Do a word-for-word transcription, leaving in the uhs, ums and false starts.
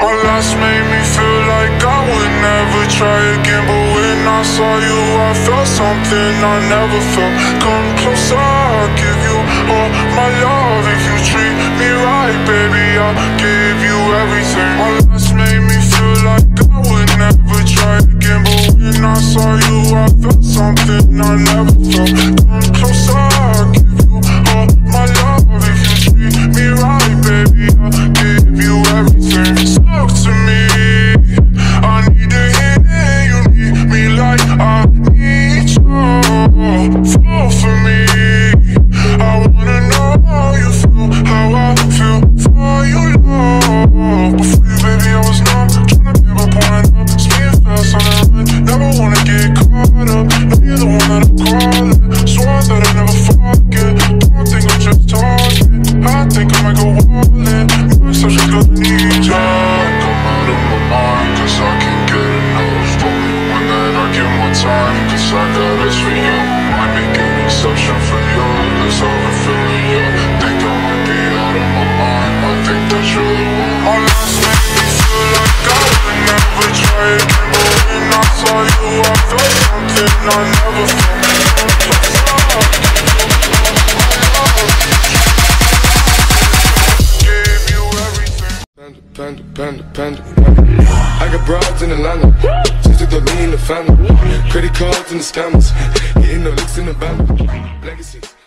Our last made me feel like I would never try again, but when I saw you I felt something I never felt. Come closer, I'll give you all my love. If you treat me right, baby, I'll give you everything. Our last made me feel like I would never try again, but when I saw you I felt something I never felt. Come closer, I'll give you all my love. If you treat me right, baby, I'll give you everything. Talk to me, I need to hear you need me like I need you. Fall for me, I wanna know how you feel, how I feel for you, love. Before you, baby, I was numb, tryna give up on up, speeding fast on the run, never wanna get caught up. Know you're the one that I'm calling, swore that I'd never forget. Don't think I'm just talking, I think I might go all in. You're such a good need, yeah. Come out of my mind, cause I can't get enough. Only one that I give more time, cause I got this for you. Might make an exception for you, cause I've been feeling you. Think I might be out of my mind, I think that you're the one. Our last made me feel like I would never try again, but when I saw you I felt something I never felt. Panda, panda, panda, panda. I got broads in Atlanta, just to throw me in the family. Credit cards and the scammers, getting no licks in the band. Legacies.